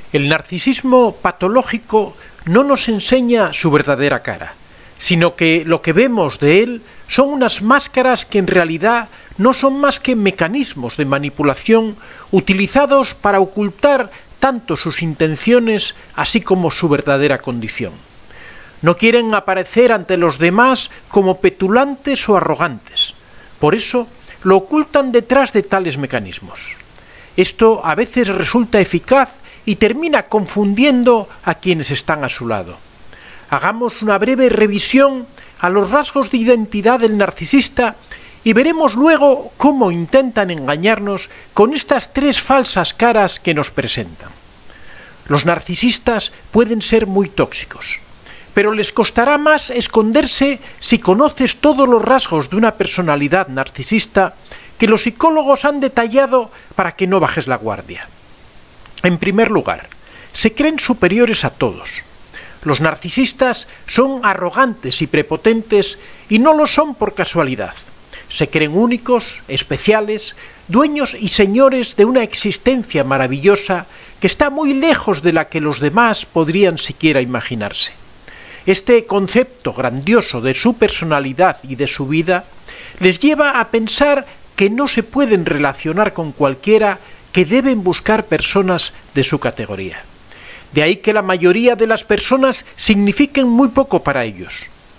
El narcisismo patológico no nos enseña su verdadera cara, sino que lo que vemos de él son unas máscaras que en realidad no son más que mecanismos de manipulación utilizados para ocultar tanto sus intenciones así como su verdadera condición. No quieren aparecer ante los demás como petulantes o arrogantes. Por eso lo ocultan detrás de tales mecanismos. Esto a veces resulta eficaz y termina confundiendo a quienes están a su lado. Hagamos una breve revisión a los rasgos de identidad del narcisista y veremos luego cómo intentan engañarnos con estas tres falsas caras que nos presentan. Los narcisistas pueden ser muy tóxicos, pero les costará más esconderse si conoces todos los rasgos de una personalidad narcisista que los psicólogos han detallado para que no bajes la guardia. En primer lugar, se creen superiores a todos. Los narcisistas son arrogantes y prepotentes y no lo son por casualidad. Se creen únicos, especiales, dueños y señores de una existencia maravillosa que está muy lejos de la que los demás podrían siquiera imaginarse. Este concepto grandioso de su personalidad y de su vida les lleva a pensar que no se pueden relacionar con cualquiera, que deben buscar personas de su categoría. De ahí que la mayoría de las personas signifiquen muy poco para ellos.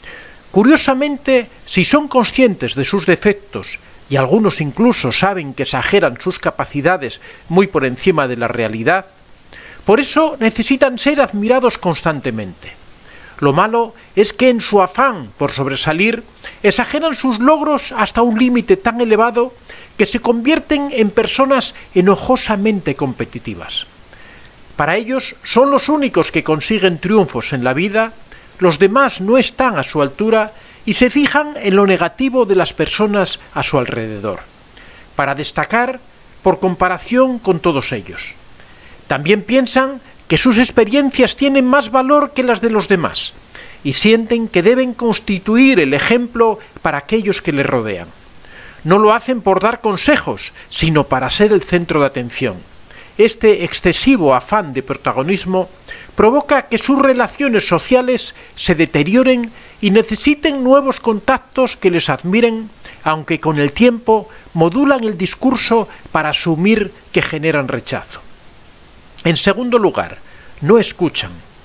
Curiosamente, si son conscientes de sus defectos, y algunos incluso saben que exageran sus capacidades muy por encima de la realidad, por eso necesitan ser admirados constantemente. Lo malo es que en su afán por sobresalir, exageran sus logros hasta un límite tan elevado que se convierten en personas enojosamente competitivas. Para ellos son los únicos que consiguen triunfos en la vida, los demás no están a su altura y se fijan en lo negativo de las personas a su alrededor, para destacar por comparación con todos ellos. También piensan que sus experiencias tienen más valor que las de los demás y sienten que deben constituir el ejemplo para aquellos que les rodean. No lo hacen por dar consejos, sino para ser el centro de atención. Este excesivo afán de protagonismo provoca que sus relaciones sociales se deterioren y necesiten nuevos contactos que les admiren, aunque con el tiempo modulan el discurso para asumir que generan rechazo. En segundo lugar, no escuchan.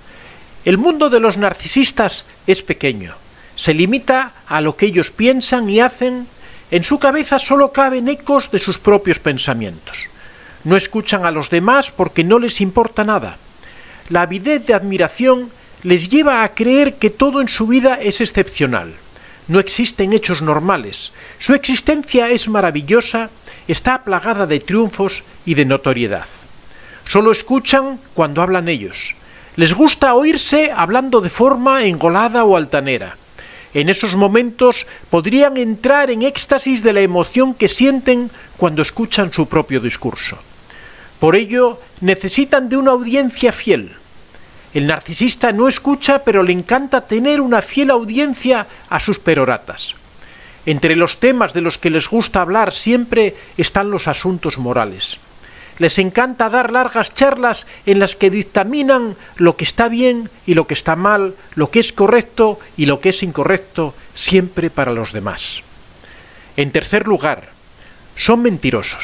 El mundo de los narcisistas es pequeño, se limita a lo que ellos piensan y hacen. En su cabeza solo caben ecos de sus propios pensamientos. No escuchan a los demás porque no les importa nada. La avidez de admiración les lleva a creer que todo en su vida es excepcional. No existen hechos normales. Su existencia es maravillosa, está plagada de triunfos y de notoriedad. Solo escuchan cuando hablan ellos. Les gusta oírse hablando de forma engolada o altanera. En esos momentos podrían entrar en éxtasis de la emoción que sienten cuando escuchan su propio discurso. Por ello, necesitan de una audiencia fiel. El narcisista no escucha, pero le encanta tener una fiel audiencia a sus peroratas. Entre los temas de los que les gusta hablar siempre están los asuntos morales. Les encanta dar largas charlas en las que dictaminan lo que está bien y lo que está mal, lo que es correcto y lo que es incorrecto, siempre para los demás. En tercer lugar, son mentirosos.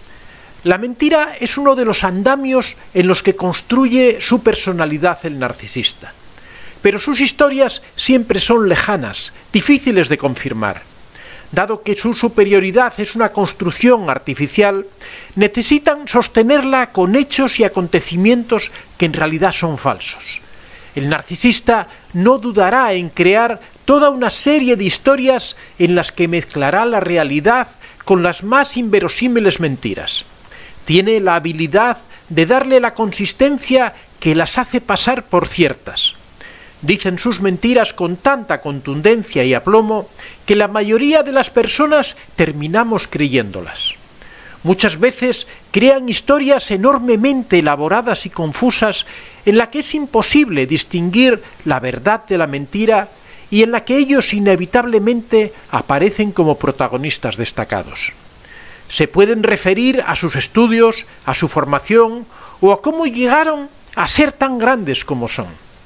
La mentira es uno de los andamios en los que construye su personalidad el narcisista. Pero sus historias siempre son lejanas, difíciles de confirmar. Dado que su superioridad es una construcción artificial, necesitan sostenerla con hechos y acontecimientos que en realidad son falsos. El narcisista no dudará en crear toda una serie de historias en las que mezclará la realidad con las más inverosímiles mentiras. Tiene la habilidad de darle la consistencia que las hace pasar por ciertas. Dicen sus mentiras con tanta contundencia y aplomo que la mayoría de las personas terminamos creyéndolas. Muchas veces crean historias enormemente elaboradas y confusas en la que es imposible distinguir la verdad de la mentira y en la que ellos inevitablemente aparecen como protagonistas destacados. Se pueden referir a sus estudios, a su formación o a cómo llegaron a ser tan grandes como son.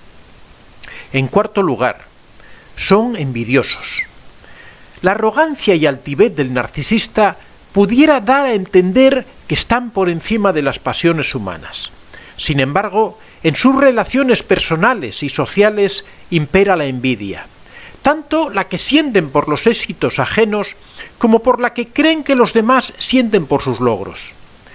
En cuarto lugar, son envidiosos. La arrogancia y altivez del narcisista pudiera dar a entender que están por encima de las pasiones humanas. Sin embargo, en sus relaciones personales y sociales impera la envidia, tanto la que sienten por los éxitos ajenos como por la que creen que los demás sienten por sus logros.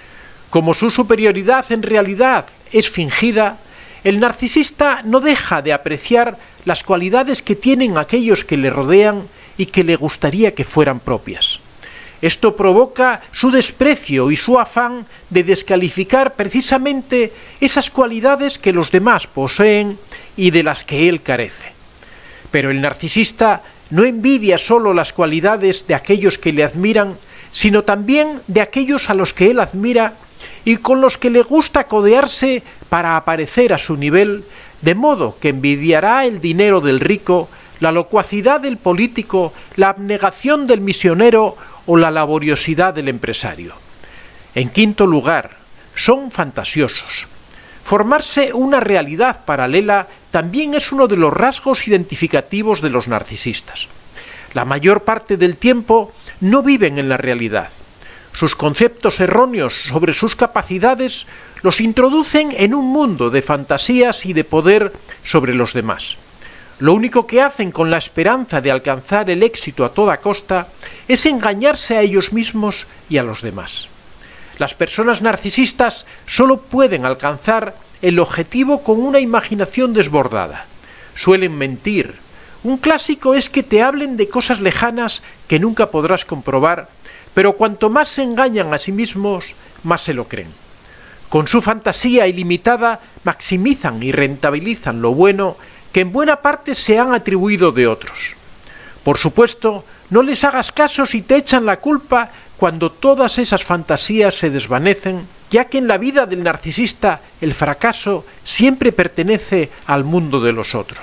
Como su superioridad en realidad es fingida, el narcisista no deja de apreciar las cualidades que tienen aquellos que le rodean y que le gustaría que fueran propias. Esto provoca su desprecio y su afán de descalificar precisamente esas cualidades que los demás poseen y de las que él carece. Pero el narcisista no envidia solo las cualidades de aquellos que le admiran, sino también de aquellos a los que él admira y con los que le gusta codearse para aparecer a su nivel, de modo que envidiará el dinero del rico, la locuacidad del político, la abnegación del misionero o la laboriosidad del empresario. En quinto lugar, son fantasiosos. Formarse una realidad paralela también es uno de los rasgos identificativos de los narcisistas. La mayor parte del tiempo no viven en la realidad. Sus conceptos erróneos sobre sus capacidades los introducen en un mundo de fantasías y de poder sobre los demás. Lo único que hacen con la esperanza de alcanzar el éxito a toda costa es engañarse a ellos mismos y a los demás. Las personas narcisistas solo pueden alcanzar el objetivo con una imaginación desbordada. Suelen mentir. Un clásico es que te hablen de cosas lejanas que nunca podrás comprobar, pero cuanto más se engañan a sí mismos, más se lo creen. Con su fantasía ilimitada maximizan y rentabilizan lo bueno que en buena parte se han atribuido de otros. Por supuesto, no les hagas caso si te echan la culpa cuando todas esas fantasías se desvanecen, ya que en la vida del narcisista el fracaso siempre pertenece al mundo de los otros.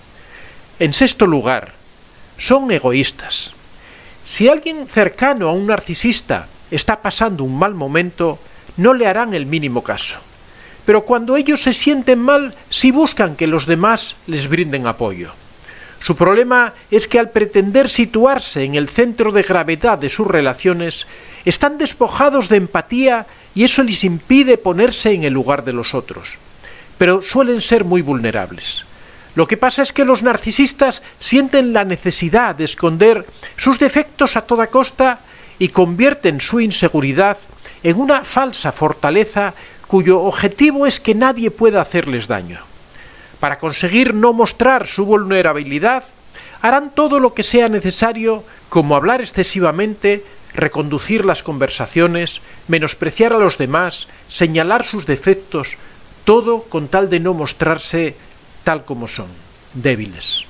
En sexto lugar, son egoístas. Si alguien cercano a un narcisista está pasando un mal momento, no le harán el mínimo caso. Pero cuando ellos se sienten mal, sí buscan que los demás les brinden apoyo. Su problema es que al pretender situarse en el centro de gravedad de sus relaciones, están despojados de empatía y eso les impide ponerse en el lugar de los otros. Pero suelen ser muy vulnerables. Lo que pasa es que los narcisistas sienten la necesidad de esconder sus defectos a toda costa y convierten su inseguridad en una falsa fortaleza cuyo objetivo es que nadie pueda hacerles daño. Para conseguir no mostrar su vulnerabilidad, harán todo lo que sea necesario, como hablar excesivamente, reconducir las conversaciones, menospreciar a los demás, señalar sus defectos, todo con tal de no mostrarse tal como son, débiles.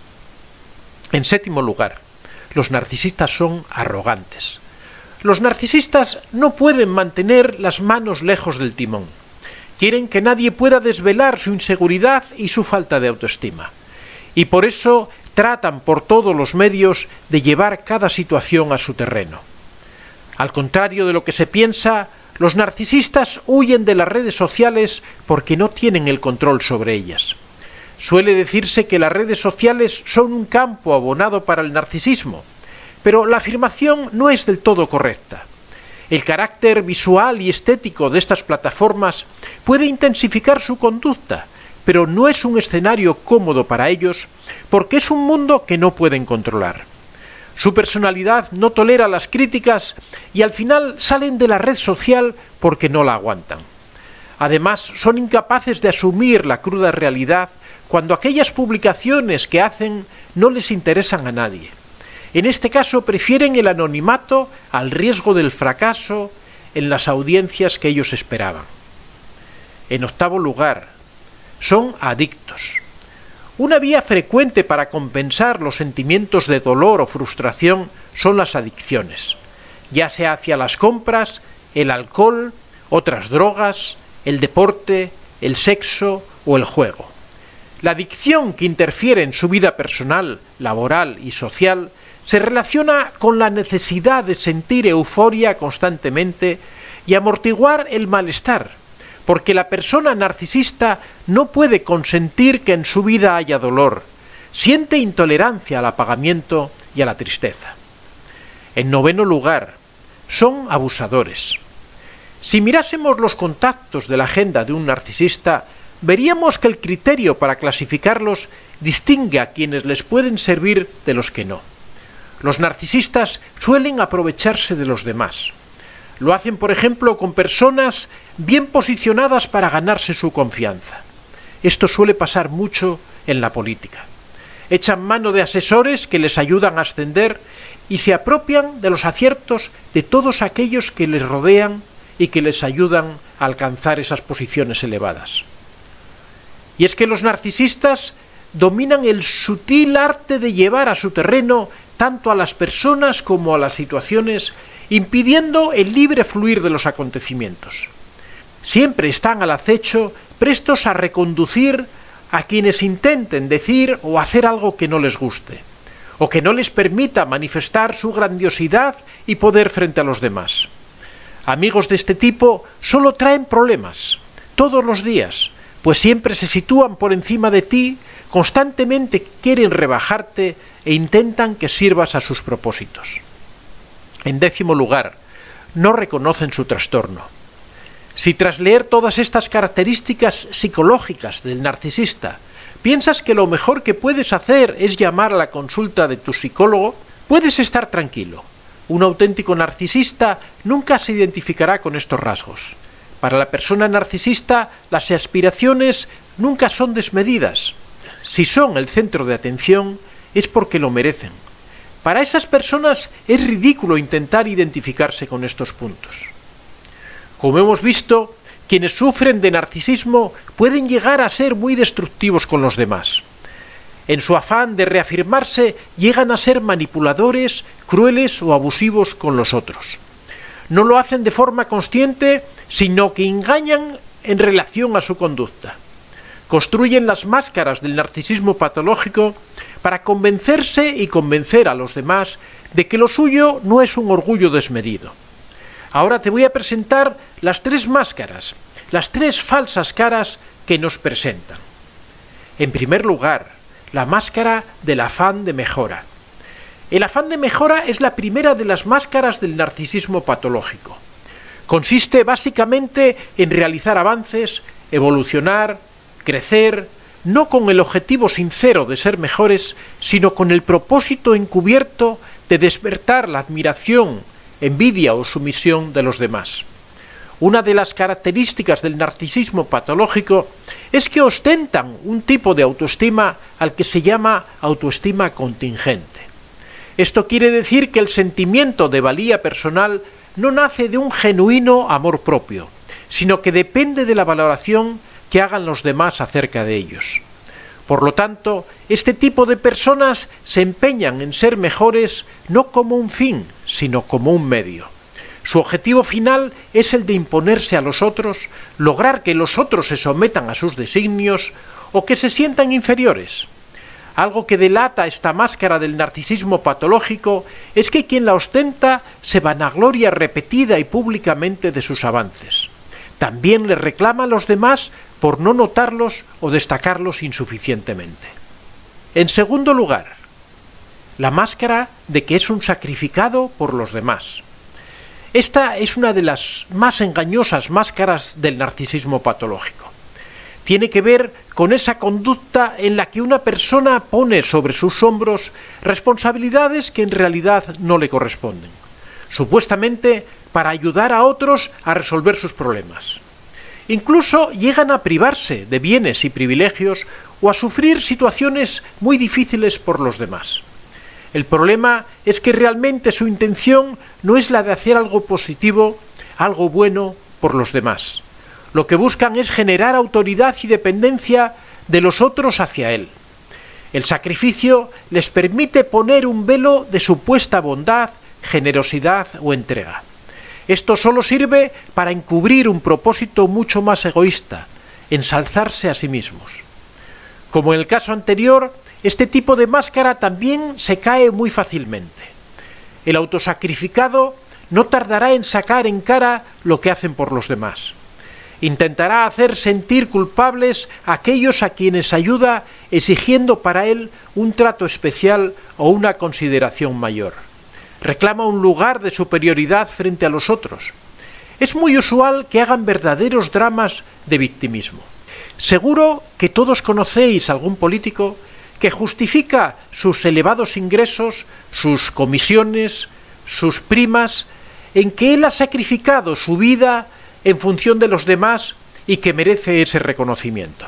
En séptimo lugar, los narcisistas son arrogantes. Los narcisistas no pueden mantener las manos lejos del timón. Quieren que nadie pueda desvelar su inseguridad y su falta de autoestima. Y por eso tratan por todos los medios de llevar cada situación a su terreno. Al contrario de lo que se piensa, los narcisistas huyen de las redes sociales porque no tienen el control sobre ellas. Suele decirse que las redes sociales son un campo abonado para el narcisismo, pero la afirmación no es del todo correcta. El carácter visual y estético de estas plataformas puede intensificar su conducta, pero no es un escenario cómodo para ellos porque es un mundo que no pueden controlar. Su personalidad no tolera las críticas y al final salen de la red social porque no la aguantan. Además, son incapaces de asumir la cruda realidad cuando aquellas publicaciones que hacen no les interesan a nadie. En este caso prefieren el anonimato al riesgo del fracaso en las audiencias que ellos esperaban. En octavo lugar, son adictos. Una vía frecuente para compensar los sentimientos de dolor o frustración son las adicciones, ya sea hacia las compras, el alcohol, otras drogas, el deporte, el sexo o el juego. La adicción que interfiere en su vida personal, laboral y social se relaciona con la necesidad de sentir euforia constantemente y amortiguar el malestar, porque la persona narcisista no puede consentir que en su vida haya dolor, siente intolerancia al apagamiento y a la tristeza. En noveno lugar, son abusadores. Si mirásemos los contactos de la agenda de un narcisista, veríamos que el criterio para clasificarlos distingue a quienes les pueden servir de los que no. Los narcisistas suelen aprovecharse de los demás. Lo hacen, por ejemplo, con personas bien posicionadas para ganarse su confianza. Esto suele pasar mucho en la política. Echan mano de asesores que les ayudan a ascender y se apropian de los aciertos de todos aquellos que les rodean y que les ayudan a alcanzar esas posiciones elevadas. Y es que los narcisistas dominan el sutil arte de llevar a su terreno tanto a las personas como a las situaciones, impidiendo el libre fluir de los acontecimientos. Siempre están al acecho, prestos a reconducir a quienes intenten decir o hacer algo que no les guste, o que no les permita manifestar su grandiosidad y poder frente a los demás. Amigos de este tipo solo traen problemas, todos los días, pues siempre se sitúan por encima de ti, constantemente quieren rebajarte e intentan que sirvas a sus propósitos. En décimo lugar, no reconocen su trastorno. Si tras leer todas estas características psicológicas del narcisista piensas que lo mejor que puedes hacer es llamar a la consulta de tu psicólogo, puedes estar tranquilo. Un auténtico narcisista nunca se identificará con estos rasgos. Para la persona narcisista, las aspiraciones nunca son desmedidas. Si son el centro de atención, es porque lo merecen. Para esas personas es ridículo intentar identificarse con estos puntos. Como hemos visto, quienes sufren de narcisismo pueden llegar a ser muy destructivos con los demás. En su afán de reafirmarse, llegan a ser manipuladores, crueles o abusivos con los otros. No lo hacen de forma consciente, sino que engañan en relación a su conducta. Construyen las máscaras del narcisismo patológico para convencerse y convencer a los demás de que lo suyo no es un orgullo desmedido. Ahora te voy a presentar las tres máscaras, las tres falsas caras que nos presentan. En primer lugar, la máscara del afán de mejora. El afán de mejora es la primera de las máscaras del narcisismo patológico. Consiste básicamente en realizar avances, evolucionar, crecer, no con el objetivo sincero de ser mejores, sino con el propósito encubierto de despertar la admiración, envidia o sumisión de los demás. Una de las características del narcisismo patológico es que ostentan un tipo de autoestima al que se llama autoestima contingente. Esto quiere decir que el sentimiento de valía personal no nace de un genuino amor propio, sino que depende de la valoración que hagan los demás acerca de ellos. Por lo tanto, este tipo de personas se empeñan en ser mejores no como un fin, sino como un medio. Su objetivo final es el de imponerse a los otros, lograr que los otros se sometan a sus designios o que se sientan inferiores. Algo que delata esta máscara del narcisismo patológico es que quien la ostenta se vanagloria repetida y públicamente de sus avances. También le reclama a los demás por no notarlos o destacarlos insuficientemente. En segundo lugar, la máscara de que es un sacrificado por los demás. Esta es una de las más engañosas máscaras del narcisismo patológico. Tiene que ver con esa conducta en la que una persona pone sobre sus hombros responsabilidades que en realidad no le corresponden, supuestamente para ayudar a otros a resolver sus problemas. Incluso llegan a privarse de bienes y privilegios o a sufrir situaciones muy difíciles por los demás. El problema es que realmente su intención no es la de hacer algo positivo, algo bueno por los demás. Lo que buscan es generar autoridad y dependencia de los otros hacia él. El sacrificio les permite poner un velo de supuesta bondad, generosidad o entrega. Esto solo sirve para encubrir un propósito mucho más egoísta, ensalzarse a sí mismos. Como en el caso anterior, este tipo de máscara también se cae muy fácilmente. El autosacrificado no tardará en sacar en cara lo que hacen por los demás. Intentará hacer sentir culpables a aquellos a quienes ayuda, exigiendo para él un trato especial o una consideración mayor. Reclama un lugar de superioridad frente a los otros. Es muy usual que hagan verdaderos dramas de victimismo. Seguro que todos conocéis algún político que justifica sus elevados ingresos, sus comisiones, sus primas, en que él ha sacrificado su vida en función de los demás y que merece ese reconocimiento.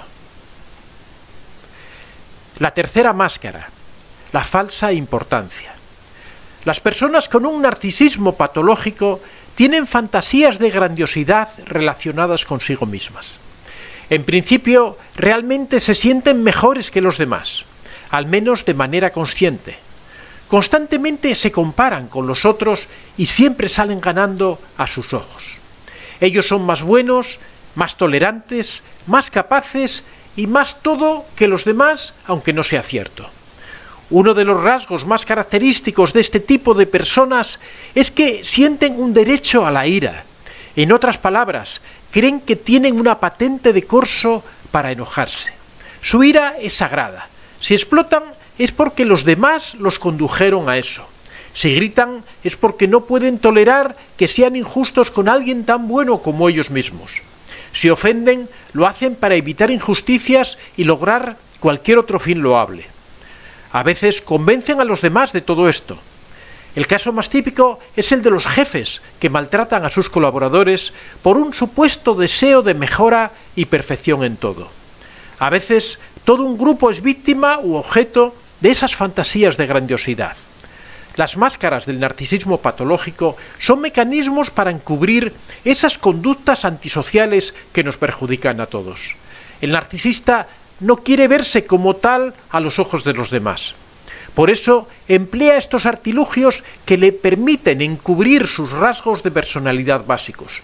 La tercera máscara, la falsa importancia. Las personas con un narcisismo patológico tienen fantasías de grandiosidad relacionadas consigo mismas. En principio, realmente se sienten mejores que los demás, al menos de manera consciente. Constantemente se comparan con los otros y siempre salen ganando a sus ojos. Ellos son más buenos, más tolerantes, más capaces y más todo que los demás, aunque no sea cierto. Uno de los rasgos más característicos de este tipo de personas es que sienten un derecho a la ira. En otras palabras, creen que tienen una patente de corso para enojarse. Su ira es sagrada. Si explotan es porque los demás los condujeron a eso. Si gritan es porque no pueden tolerar que sean injustos con alguien tan bueno como ellos mismos. Si ofenden, lo hacen para evitar injusticias y lograr cualquier otro fin loable. A veces convencen a los demás de todo esto. El caso más típico es el de los jefes que maltratan a sus colaboradores por un supuesto deseo de mejora y perfección en todo. A veces todo un grupo es víctima u objeto de esas fantasías de grandiosidad. Las máscaras del narcisismo patológico son mecanismos para encubrir esas conductas antisociales que nos perjudican a todos. El narcisista no quiere verse como tal a los ojos de los demás. Por eso emplea estos artilugios que le permiten encubrir sus rasgos de personalidad básicos.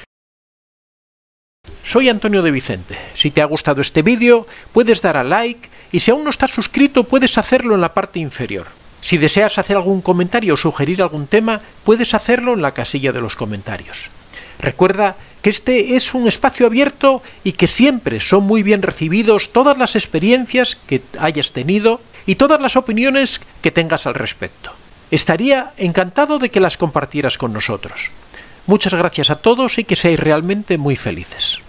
Soy Antonio de Vicente. Si te ha gustado este vídeo, puedes dar a like y si aún no estás suscrito, puedes hacerlo en la parte inferior. Si deseas hacer algún comentario o sugerir algún tema, puedes hacerlo en la casilla de los comentarios. Recuerda que este es un espacio abierto y que siempre son muy bien recibidos todas las experiencias que hayas tenido y todas las opiniones que tengas al respecto. Estaría encantado de que las compartieras con nosotros. Muchas gracias a todos y que seáis realmente muy felices.